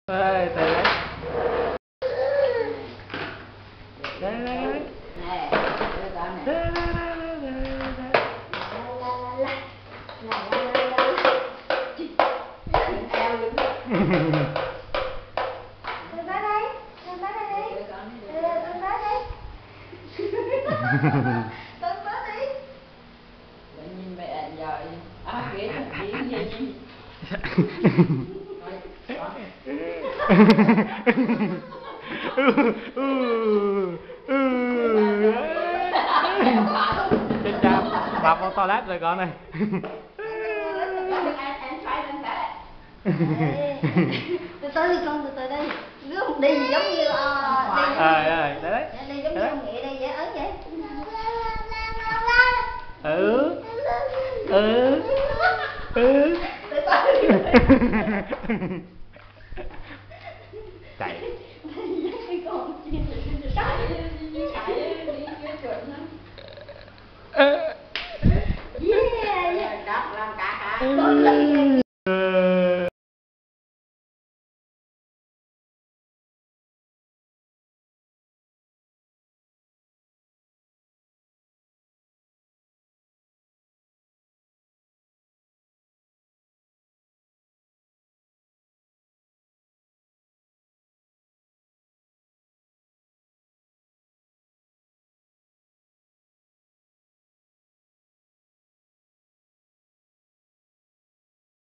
Ê, từ đấy. Đây đây. Nè, đưa con nè. Đây đây đây đây. Eo đứng đó. Con tới đây. Con tới đây đi. Con tới đi. Con tới đi. Nhìn mẹ giờ ghế diễn gì. Chết cha, vào con toilet rồi con ơi. Em phải lên té. Từ từ đi con, từ từ đi. Đứa không đi giống như đi Đấy. đi giống như ông nghệ đây vậy ấn vậy. Ừ. Từ từ. Chạy. Con Chạy đi chuyện đó. yeah. Đó làm cả. Con